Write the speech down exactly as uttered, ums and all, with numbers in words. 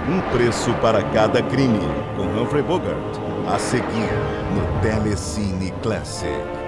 Um preço para cada crime, com Humphrey Bogart. A seguir, no Telecine Classic.